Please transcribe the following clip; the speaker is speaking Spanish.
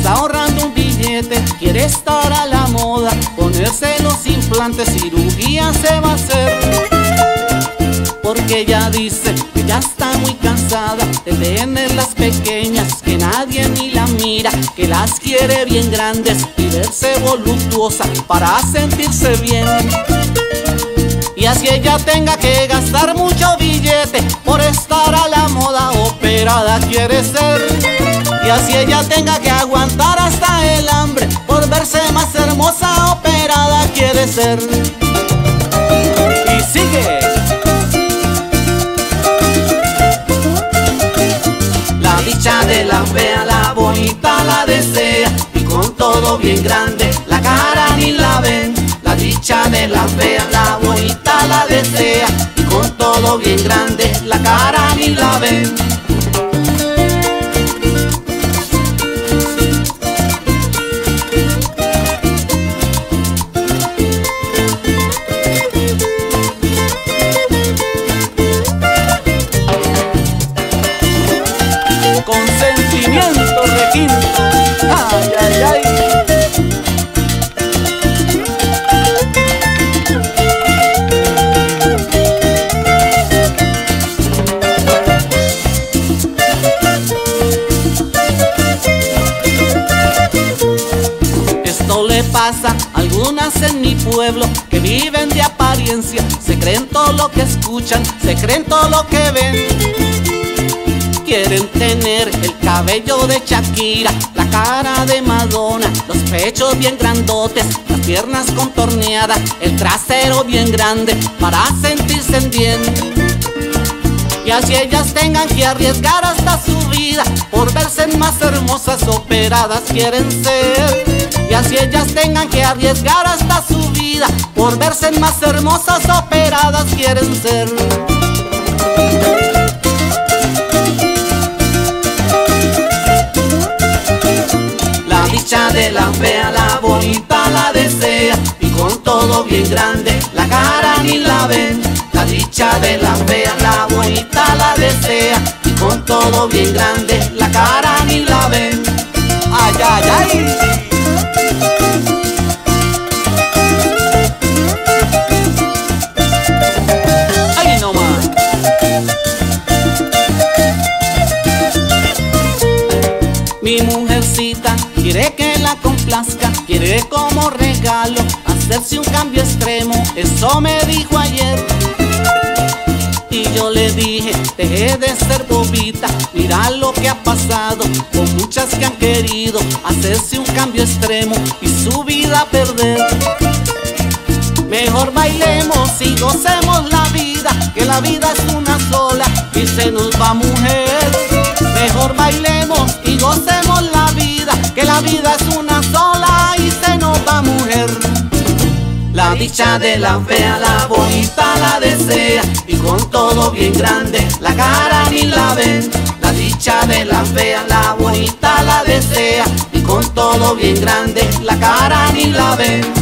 está ahorrando un billete, quiere estar a la moda, ponerse los implantes, cirugía se va a hacer. Porque ella dice que ya está muy cansada de tenerlas pequeñas, que nadie ni la mira, que las quiere bien grandes y verse voluptuosa para sentirse bien. Y así ella tenga que gastar mucho billete por estar a la moda, operada quiere ser. Y así ella tenga que aguantar hasta el hambre por verse más hermosa, operada quiere ser. Y sigue. La dicha de la fea, la bonita la desea, y con todo bien grande la cara ni la ven. La dicha de la fea, la bonita la desea, y con todo bien grande la cara ni la ven. Consentimiento requinto, ay, ay, ay. Esto le pasa a algunas en mi pueblo que viven de apariencia, se creen todo lo que escuchan, se creen todo lo que ven. Quieren tener el cabello de Shakira, la cara de Madonna, los pechos bien grandotes, las piernas contorneadas, el trasero bien grande para sentirse bien. Y así ellas tengan que arriesgar hasta su vida por verse más hermosas, operadas quieren ser. Y así ellas tengan que arriesgar hasta su vida por verse más hermosas, operadas quieren ser. La dicha de la fea, la bonita la desea, y con todo bien grande la cara ni la ven. La dicha de la fea, la bonita la desea, y con todo bien grande la cara ni la ven. Ay, ay, ay. Ay, no más. Mi mujercita quiere que la complazca, quiere como regalo hacerse un cambio extremo, eso me dijo ayer. Y yo le dije, deje de ser bobita, mira lo que ha pasado con muchas que han querido hacerse un cambio extremo y su vida perder. Mejor bailemos y gocemos la vida, que la vida es una sola y se nos va, mujer. Mejor bailemos y gocemos la vida, que la vida es una sola y se nos va, mujer. La dicha de la fea, la bonita la desea, y con todo bien grande la cara ni la ven. La dicha de la fea, la bonita la desea, y con todo bien grande la cara ni la ven.